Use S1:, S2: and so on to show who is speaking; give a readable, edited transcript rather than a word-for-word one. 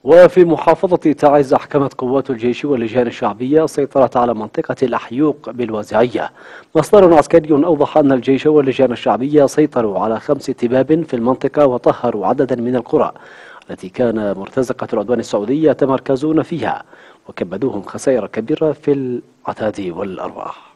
S1: وفي محافظة تعز أحكمت قوات الجيش واللجان الشعبية السيطرة على منطقة الأحيوق بالوازعية. مصدر عسكري أوضح أن الجيش واللجان الشعبية سيطروا على 5 تباب في المنطقة وطهروا عددا من القرى التي كان مرتزقة العدوان السعودي يتمركزون فيها، وكبدوهم خسائر كبيرة في العتاد والأرواح.